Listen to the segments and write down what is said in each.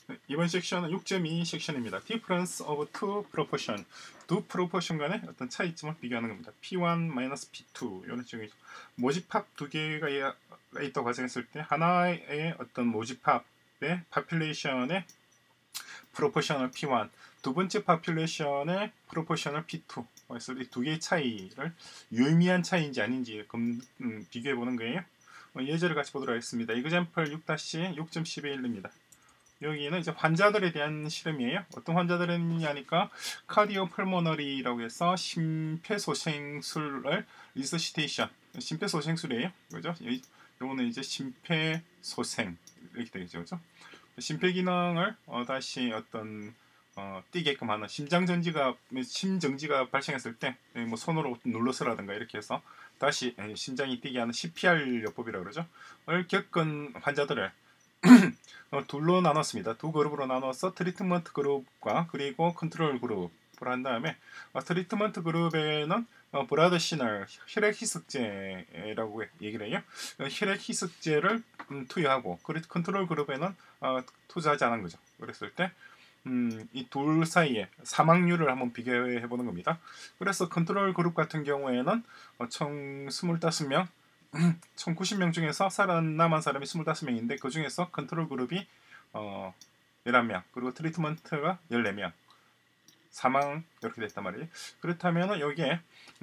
이번 섹션은 6.2 섹션입니다. Difference of two proportion. 두 프로포션 간의 어떤 차이점을 비교하는 겁니다. P1-P2 이런 식의 모집합 두 개가 있다고 가정했을 때 하나의 어떤 모집합의 population의 프로포션을 P1, 두 번째 population의 프로포션을 P2 그래서 이 두 개의 차이를 유의미한 차이인지 아닌지 비교해 보는 거예요. 예제를 같이 보도록 하겠습니다. example 6-6.11입니다. 여기는 이제 환자들에 대한 실험이에요. 어떤 환자들이냐니까 카디오펄모너리라고 해서 심폐소생술을 리서시테이션, 심폐소생술이에요. 그죠? 요거는 이제 심폐소생 이렇게 되겠죠. 그죠? 심폐기능을 다시 어떤 뛰게끔 하는 심정지가 발생했을 때 뭐 손으로 눌러서라든가 이렇게 해서 다시 심장이 뛰게 하는 CPR 요법이라고 그러죠. 을 겪은 환자들을 둘로 나눴습니다. 두 그룹으로 나눠서 트리트먼트 그룹과 그리고 컨트롤 그룹을 한 다음에 트리트먼트 그룹에는 브라드 시널 혈액 희석제라고 얘기를 해요. 혈액 희석제를 투여하고 컨트롤 그룹에는 투자하지 않은 거죠. 그랬을 때 이 둘 사이에 사망률을 한번 비교해 보는 겁니다. 그래서 컨트롤 그룹 같은 경우에는 총 25명 총 90명 중에서 살아남은 사람이 25명인데 그 중에서 컨트롤 그룹이 11명 그리고 트리트먼트가 14명 사망 이렇게 됐단 말이에요. 그렇다면 여기에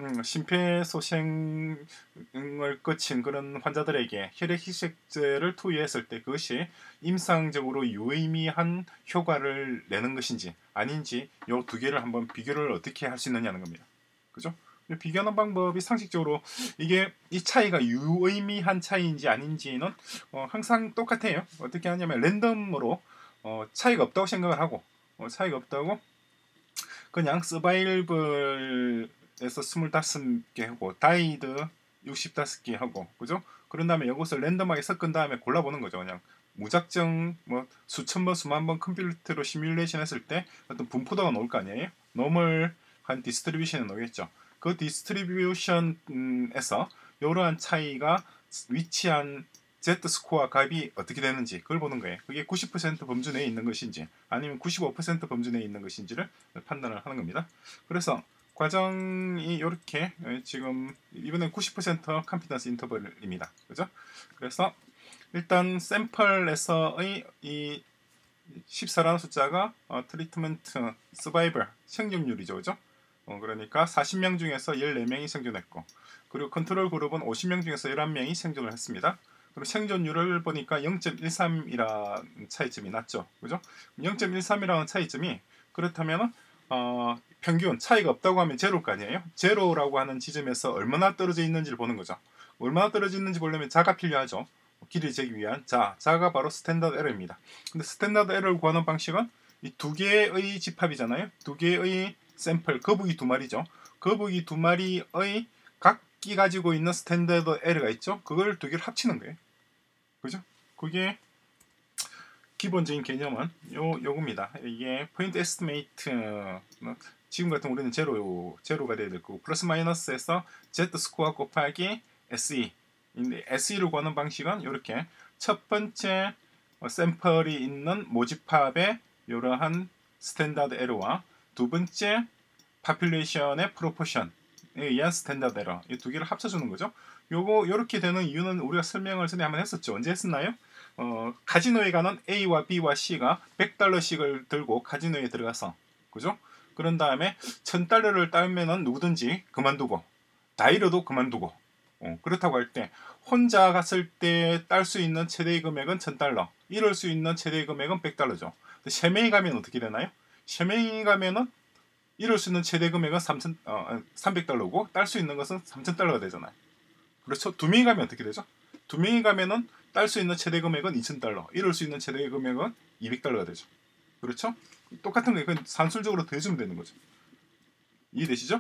심폐소생을 거친 그런 환자들에게 혈액희석제를 투여했을 때 그것이 임상적으로 유의미한 효과를 내는 것인지 아닌지 이 두 개를 한번 비교를 어떻게 할 수 있느냐는 겁니다. 그죠? 비교하는 방법이 상식적으로 이게 이 차이가 유의미한 차이인지 아닌지는 항상 똑같아요. 어떻게 하냐면 랜덤으로 차이가 없다고 생각을 하고 차이가 없다고 그냥 서바이벌에서 25개 하고 다이드 65개 하고 그죠? 그런 다음에 이것을 랜덤하게 섞은 다음에 골라보는 거죠. 그냥 무작정 뭐 수천 번 수만 번 컴퓨터로 시뮬레이션 했을 때 어떤 분포도가 나올 거 아니에요? 노멀한 디스트리뷰션이 나오겠죠. 그 디스트리뷰션에서 이러한 차이가 위치한 Z-스코어 값이 어떻게 되는지 그걸 보는 거예요. 그게 90% 범주 내에 있는 것인지 아니면 95% 범주 내에 있는 것인지를 판단을 하는 겁니다. 그래서 과정이 이렇게 지금 이번엔 90% 컨피던스 인터벌입니다. 그죠? 그래서 일단 샘플에서의 이 14라는 숫자가 트리트먼트 서바이벌 생존율이죠. 그죠? 그러니까 40명 중에서 14명이 생존했고 그리고 컨트롤 그룹은 50명 중에서 11명이 생존을 했습니다. 그리고 생존율을 보니까 0.13이라는 차이점이 났죠. 그죠? 0.13이라는 차이점이 그렇다면 평균 차이가 없다고 하면 제로일 거 아니에요? 제로라고 하는 지점에서 얼마나 떨어져 있는지를 보는 거죠. 얼마나 떨어져 있는지 보려면 자가 필요하죠. 길이를 재기 위한 자가 바로 스탠다드 에러입니다. 근데 스탠다드 에러를 구하는 방식은 이 두 개의 집합이잖아요. 두 개의 샘플, 거북이 두 마리죠. 거북이 두 마리의 각기 가지고 있는 스탠다드 에러가 있죠. 그걸 두 개를 합치는 거예요. 그죠? 그게 기본적인 개념은 요겁니다. 이게 포인트 에스티메이트 지금 같은 우리는 제로가 돼야 될 거고 플러스 마이너스에서 Z 스코어 곱하기 SE 인데 SE를 구하는 방식은 이렇게 첫 번째 샘플이 있는 모집합의 이러한 스탠다드 에러와 두 번째 파퓰레이션의 프로포션에 의한 스탠다드 에러 이 두 개를 합쳐주는 거죠. 요렇게 되는 이유는 우리가 설명을 전에 한번 했었죠. 언제 했었나요? 카지노에 가는 A와 B와 C가 $100씩을 들고 카지노에 들어가서 그죠? 그런 다음에 $1000를 따면은 누구든지 그만두고 다 잃어도 그만두고 그렇다고 할 때 혼자 갔을 때 딸 수 있는 최대 금액은 $1000 잃을 수 있는 최대 금액은 $100죠. 세 명이 가면 어떻게 되나요? 세 명이 가면은 잃을 수 있는 최대 금액은 $300고 딸 수 있는 것은 $3000가 되잖아요. 그렇죠? 두 명이 가면 어떻게 되죠? 두 명이 가면은 딸 수 있는 최대 금액은 $2000, 잃을 수 있는 최대 금액은 $200가 되죠. 그렇죠? 똑같은 거 그건 산술적으로 더해주면 되는 거죠. 이해되시죠?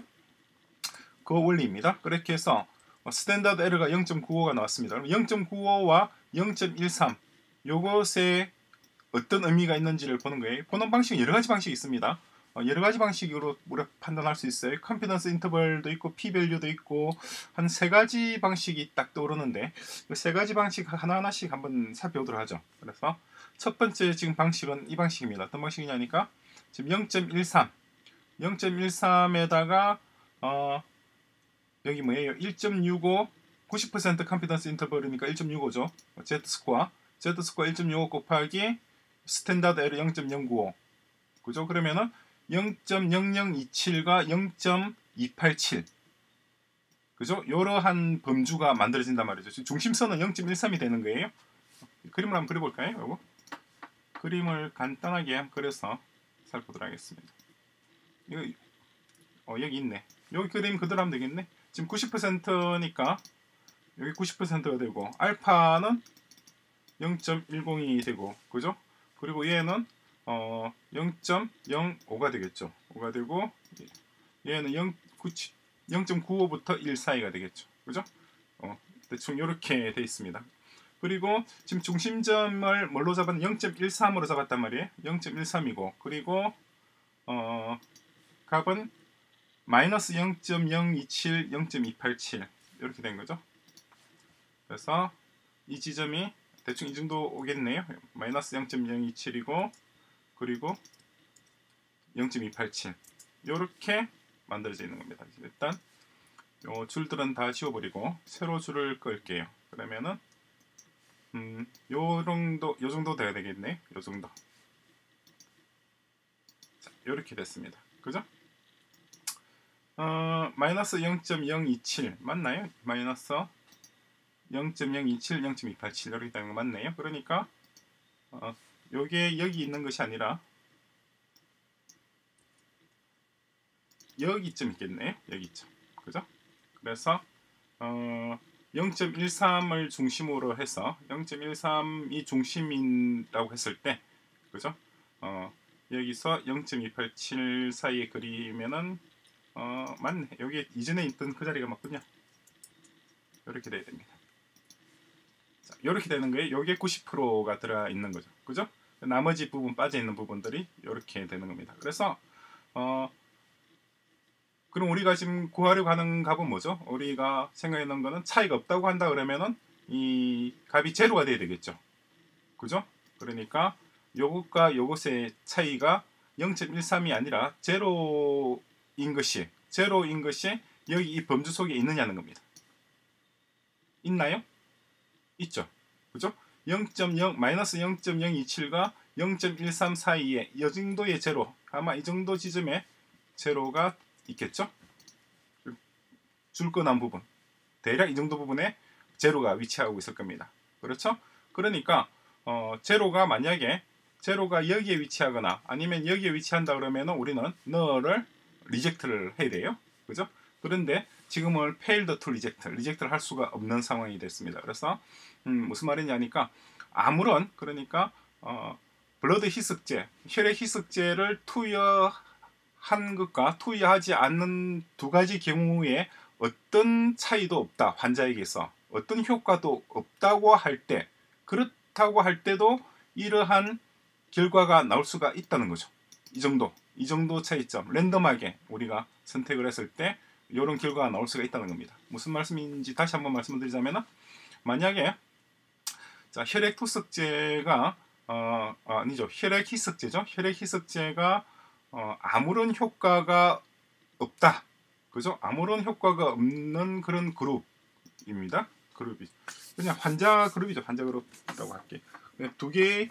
그 원리입니다. 그렇게 해서 스탠다드 에러가 0.95가 나왔습니다. 0.95와 0.13 요것에 어떤 의미가 있는지를 보는 거예요. 보는 방식은 여러 가지 방식이 있습니다. 여러 가지 방식으로 우리가 판단할 수 있어요. 컨피던스 인터벌도 있고 p-밸류도 있고 한 세 가지 방식이 딱 떠오르는데 그 세 가지 방식 하나하나씩 한번 살펴보도록 하죠. 그래서 첫 번째 지금 방식은 이 방식입니다. 어떤 방식이냐니까 지금 0.13에다가 여기 뭐예요? 1.65 90% 컨피던스 인터벌이니까 1.65죠. Z-스코어 1.65 곱하기 스탠다드 에러 0.095 그죠? 그러면은 0.0027과 0.287 그죠? 이러한 범주가 만들어진단 말이죠. 중심선은 0.13이 되는 거예요. 그림을 한번 그려볼까요? 요거? 그림을 간단하게 그려서 살펴보도록 하겠습니다. 이거 여기 있네. 여기 그림 그대로 하면 되겠네. 지금 90%니까 여기 90%가 되고 알파는 0.102 되고 그죠? 그리고 얘는 0.05가 되겠죠. 5가 되고 얘는 0.95부터 1 사이가 되겠죠. 그죠? 대충 이렇게 돼 있습니다. 그리고 지금 중심점을 뭘로 잡았냐? 0.13으로 잡았단 말이에요. 0.13이고 그리고 값은 마이너스 0.027, 0.287 이렇게 된 거죠. 그래서 이 지점이 대충 이 정도 오겠네요. 마이너스 0.027이고 그리고 0.287 이렇게 만들어져 있는 겁니다. 일단 요 줄들은 다 지워버리고 새로 줄을 끌게요. 그러면은 요 정도 돼야 되겠네. 요 정도. 자, 이렇게 됐습니다. 그죠? 마이너스 0.027 맞나요? 마이너스 0.027, 0.287 이렇게 되는 거 맞네요. 그러니까 요게 여기 있는 것이 아니라 여기쯤 있겠네요. 여기쯤. 그죠? 그래서 0.13을 중심으로 해서 0.13이 중심이라고 했을 때 그죠? 여기서 0.287 사이에 그리면은 맞네. 여기 이전에 있던 그 자리가 맞군요. 이렇게 돼야 됩니다. 자, 이렇게 되는 거예요. 여기에 90%가 들어 있는 거죠. 그죠? 나머지 부분 빠져 있는 부분들이 이렇게 되는 겁니다. 그래서 그럼 우리가 지금 구하려고 하는 값은 뭐죠? 우리가 생각해 놓은 거는 차이가 없다고 한다 그러면은 이 값이 제로가 돼야 되겠죠. 그죠? 그러니까 요것과 요것의 차이가 0.13이 아니라 제로인 것이 여기 이 범주 속에 있느냐는 겁니다. 있나요? 있죠. 그죠? 마이너스 0.027과 0.13 사이에 이 정도의 제로, 아마 이 정도 지점에 제로가 있겠죠? 줄거난 부분, 대략 이 정도 부분에 제로가 위치하고 있을 겁니다. 그렇죠? 그러니까 제로가 만약에 제로가 여기에 위치하거나 아니면 여기에 위치한다 그러면 우리는 너를 리젝트를 해야 돼요. 그죠? 그런데 지금은 failed to 리젝트를 할 수가 없는 상황이 됐습니다. 그래서 무슨 말이냐니까 아무런 그러니까 블러드 희석제, 혈액 희석제를 투여한 것과 투여하지 않는 두 가지 경우에 어떤 차이도 없다. 환자에게서 어떤 효과도 없다고 할 때, 그렇다고 할 때도 이러한 결과가 나올 수가 있다는 거죠. 이 정도 차이점, 랜덤하게 우리가 선택을 했을 때 이런 결과가 나올 수가 있다는 겁니다. 무슨 말씀인지 다시 한번 말씀드리자면 만약에 자, 혈액 투석제가 아니죠. 혈액 희석제죠. 혈액 희석제가 아무런 효과가 없다. 그죠? 아무런 효과가 없는 그런 그룹입니다. 그룹이 그냥 환자 그룹이죠. 환자 그룹이라고 할게. 두 개의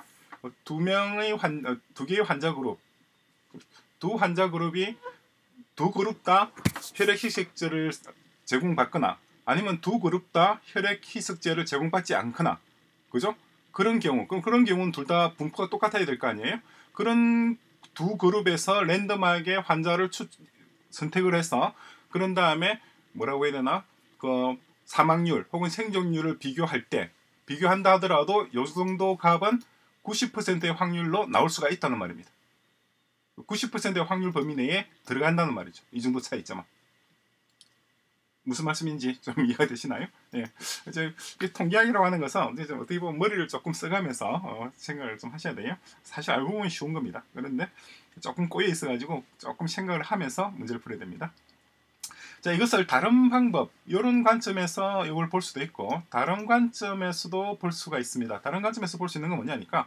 환자 그룹, 두 환자 그룹이 두 그룹 다 혈액 희석제를 제공받거나 아니면 두 그룹 다 혈액 희석제를 제공받지 않거나 그죠? 그런 경우는 둘 다 분포가 똑같아야 될 거 아니에요? 그런 두 그룹에서 랜덤하게 환자를 선택을 해서 그런 다음에 뭐라고 해야 되나? 그 사망률 혹은 생존율을 비교한다 하더라도 이 정도 값은 90%의 확률로 나올 수가 있다는 말입니다. 90%의 확률 범위 내에 들어간다는 말이죠. 이 정도 차이점은. 무슨 말씀인지 좀 이해가 되시나요? 예. 이제 통계학이라고 하는 것은 이제 어떻게 보면 머리를 조금 써가면서 생각을 좀 하셔야 돼요. 사실 알고 보면 쉬운 겁니다. 그런데 조금 꼬여 있어가지고 조금 생각을 하면서 문제를 풀어야 됩니다. 자, 이것을 다른 방법, 이런 관점에서 이걸 볼 수도 있고 다른 관점에서도 볼 수가 있습니다. 다른 관점에서 볼 수 있는 건 뭐냐니까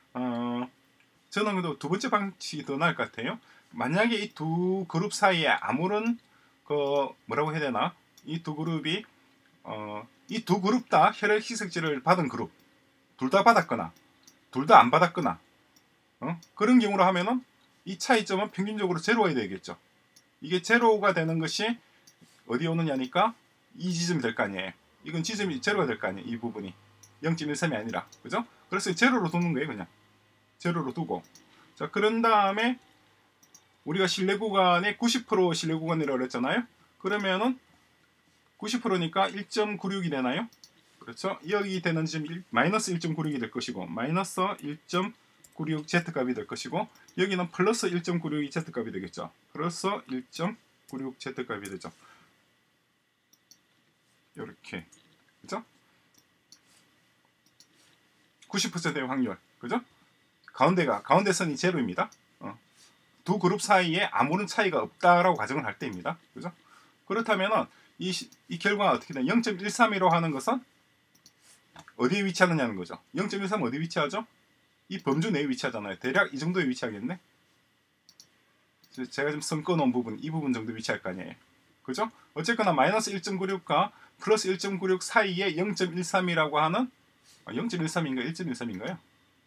저는 그래도 두 번째 방식이 더 나을 것 같아요. 만약에 이 두 그룹 사이에 아무런 뭐라고 해야 되나, 이 두 그룹이 이 두 그룹 다 혈액 희석제를 받은 그룹, 둘 다 받았거나 둘 다 안 받았거나 그런 경우로 하면은 이 차이점은 평균적으로 제로가 되겠죠. 이게 제로가 되는 것이 어디 오느냐니까 이 지점이 될 거 아니에요. 이건 지점이 제로가 될 거 아니에요. 이 부분이 0.13이 아니라, 그죠? 그래서 제로로 두는 거예요. 그냥 제로로 두고, 자, 그런 다음에 우리가 신뢰 구간에 90% 신뢰 구간이라고 그랬잖아요. 그러면은 90%니까 1.96이 되나요? 그렇죠? 여기 되는 지점 마이너스 1.96이 될 것이고, 마이너스 1.96 Z값이 될 것이고, 여기는 플러스 1.96이 Z값이 되겠죠. 플러스 1.96 Z값이 되죠. 이렇게, 그죠? 90%의 확률, 그죠? 가운데 선이 제로입니다. 두 그룹 사이에 아무런 차이가 없다라고 가정을 할 때입니다. 그죠? 그렇다면은 이 결과가 어떻게 되냐? 0.132로 하는 것은 어디에 위치하느냐는 거죠. 0.13 어디 위치하죠? 이 범주 내에 위치하잖아요. 대략 이 정도에 위치하겠네. 제가 지금 선 꺼놓은 부분, 이 부분 정도 위치할 거 아니에요. 그죠? 어쨌거나 마이너스 1.96과 플러스 1.96 사이에 0.13이라고 하는 0.13인가 1.13인가요?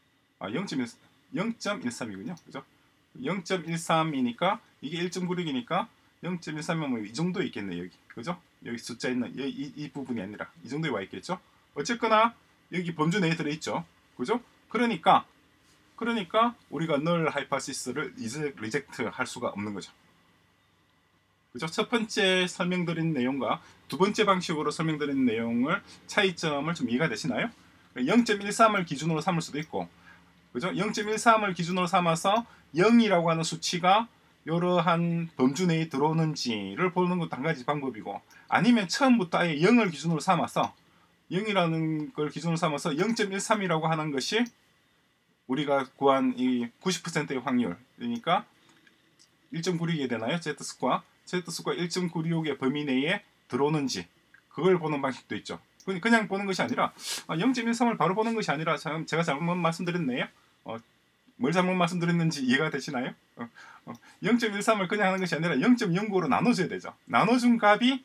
0.13이군요. 그죠? 0.13이니까 이게 1.96이니까 0.13이면 뭐 이 정도에 있겠네. 여기, 그죠? 여기 숫자 있는 이 부분이 아니라 이 정도에 와 있겠죠. 어쨌거나 여기 범주 내에 들어있죠. 그죠? 그러니까 우리가 null 하이퍼시스를 리젝트 할 수가 없는 거죠. 그죠? 첫 번째 설명드린 내용과 두 번째 방식으로 설명드린 내용을 차이점을 좀 이해가 되시나요? 0.13을 기준으로 삼을 수도 있고, 그죠? 0.13을 기준으로 삼아서 0이라고 하는 수치가 이러한 범주 내에 들어오는지를 보는 것도 한 가지 방법이고, 아니면 처음부터 아예 0을 기준으로 삼아서 0이라는 걸 기준으로 삼아서 0.13이라고 하는 것이 우리가 구한 이 90%의 확률, 그러니까 1.96이 되나요? Z스코어 1.96의 범위 내에 들어오는지 그걸 보는 방식도 있죠. 그냥 보는 것이 아니라 0.13을 바로 보는 것이 아니라 제가 잘못 말씀드렸네요. 뭘 잘못 말씀드렸는지 이해가 되시나요? 0.13을 그냥 하는 것이 아니라 0.09로 나눠줘야 되죠. 나눠준 값이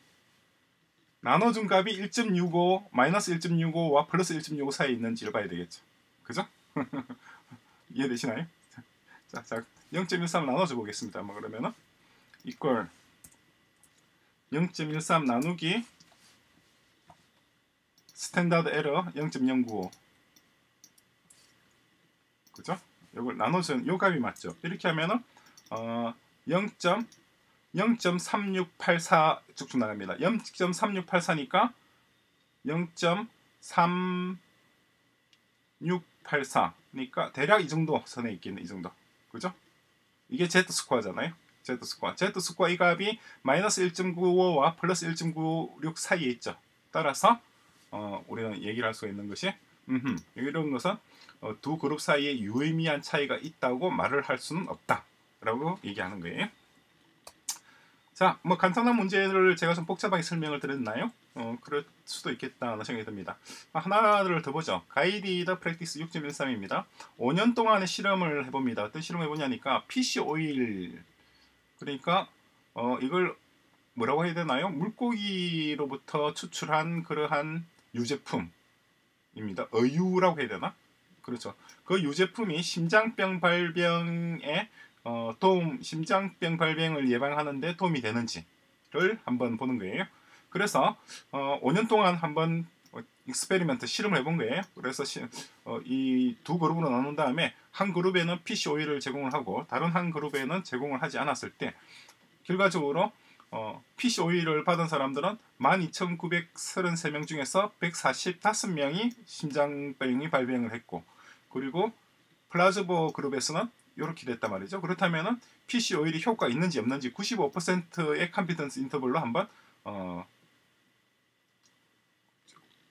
1.65 마이너스 1.65와 플러스 1.65 사이에 있는지를 봐야 되겠죠. 그죠? 이해되시나요? 자, 0.13을 나눠줘 보겠습니다. 그러면은 이퀄 0.13 나누기 스탠다드 에러 0.095, 그죠? 이걸 나눠준 요 값이 맞죠? 이렇게 하면은 0.3684 쭉쭉 나갑니다. 0.3684니까 0.3684니까 대략 이 정도 선에 있겠네. 이 정도, 그죠? 이게 Z스코어잖아요. Z스코어 이 값이 마이너스 1.95와 플러스 1.96 사이에 있죠. 따라서 우리는 얘기를 할 수 있는 것이 이런 것은 두 그룹 사이에 유의미한 차이가 있다고 말을 할 수는 없다라고 얘기하는 거예요. 자, 뭐 간단한 문제를 제가 좀 복잡하게 설명을 드렸나요? 그럴 수도 있겠다는 생각이 듭니다. 하나를 더 보죠. 가이디드 프랙티스 6.13입니다. 5년 동안의 실험을 해봅니다. 어떤 실험을 해보냐니까 PC 오일, 그러니까 이걸 뭐라고 해야 되나요? 물고기로부터 추출한 그러한 유제품입니다. 어유라고 해야 되나? 그렇죠. 그 유제품이 심장병 발병에 심장병 발병을 예방하는데 도움이 되는지를 한번 보는 거예요. 그래서 5년 동안 한번 익스페리먼트 실험을 해본 거예요. 그래서 이 두 그룹으로 나눈 다음에 한 그룹에는 PC 오일을 제공을 하고 다른 한 그룹에는 제공을 하지 않았을 때 결과적으로 PC 오일을 받은 사람들은 12,933명 중에서 145명이 심장병이 발병을 했고, 그리고 플라즈보 그룹에서는 이렇게 됐단 말이죠. 그렇다면은 PC 오일이 효과 있는지 없는지 95%의 컨피던스 인터벌로 한번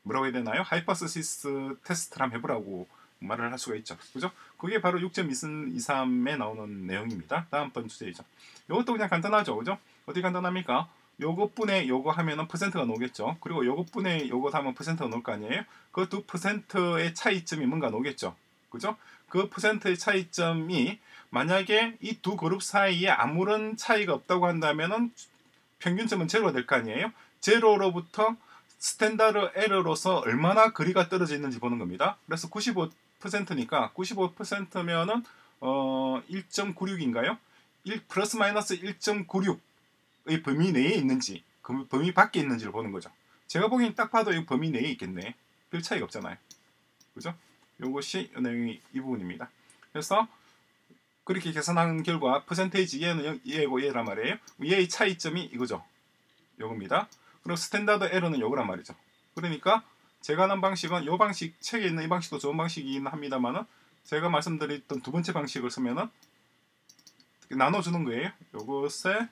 뭐라고 해야 되나요? 하이퍼스시스 테스트를 한번 해보라고 말을 할 수가 있죠. 그죠? 그게 바로 6.23에 나오는 내용입니다. 다음번 주제이죠. 이것도 그냥 간단하죠. 그죠? 어떻게 간단합니까? 요것분에 요거 하면은 퍼센트가 나오겠죠. 그리고 요것분에 요거 하면 퍼센트가 나올 거 아니에요? 그 두 퍼센트의 차이점이 뭔가 나오겠죠. 그죠? 그 퍼센트의 차이점이 만약에 이 두 그룹 사이에 아무런 차이가 없다고 한다면은 평균점은 제로가 될 거 아니에요? 제로로부터 스탠다드 에러로서 얼마나 거리가 떨어져 있는지 보는 겁니다. 그래서 95%니까 95%면은 1.96인가요? 1 플러스 마이너스 1.96의 범위 내에 있는지 그 범위 밖에 있는지를 보는 거죠. 제가 보기엔 딱 봐도 이 범위 내에 있겠네. 별 차이가 없잖아요. 그죠? 이것이 내용이 이 부분입니다. 그래서 그렇게 계산한 결과 퍼센테이지 얘는 얘고 얘란 말이에요. 얘의 차이점이 이거죠. 요겁니다. 그리고 스탠다드 에러는 요거란 말이죠. 그러니까 제가 하는 방식은 요 방식 책에 있는 이 방식도 좋은 방식이긴 합니다만은 제가 말씀드렸던 두 번째 방식을 쓰면은 나눠주는 거예요. 요것에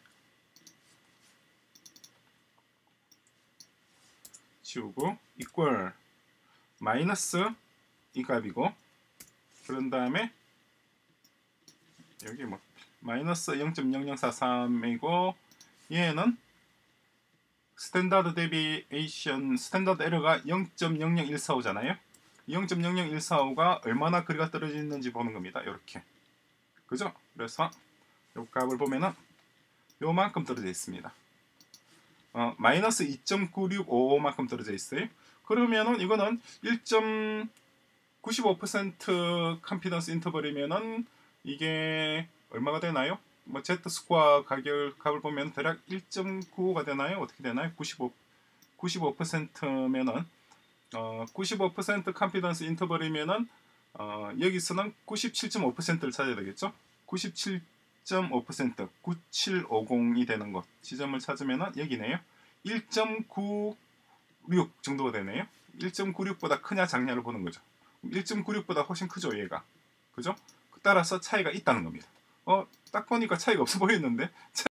지우고 equal 마이너스 이 값이고 그런 다음에 여기 뭐 마이너스 0.0043이고 얘는 스탠다드 데비에이션 스탠다드 에러가 0.00145잖아요. 0.00145가 얼마나 거리가 떨어져 있는지 보는 겁니다. 이렇게 그죠? 그래서 요 값을 보면은 요만큼 떨어져 있습니다. 마이너스 2.965만큼 떨어져 있어요. 그러면은 이거는 1.95% 컨피던스 인터벌이면은 이게 얼마가 되나요? 뭐 Z 스코어 값을 보면 대략 1.95가 되나요? 어떻게 되나요? 95%면은 95% 컨피던스 인터벌이면은 여기서는 97.5%를 찾아야 되겠죠? 97.5% 9750이 되는 것 지점을 찾으면은 여기네요. 1.96 정도가 되네요. 1.96보다 크냐 작냐를 보는 거죠. 1.96보다 훨씬 크죠 얘가. 그죠? 따라서 차이가 있다는 겁니다. 딱 보니까 차이가 없어 보이는데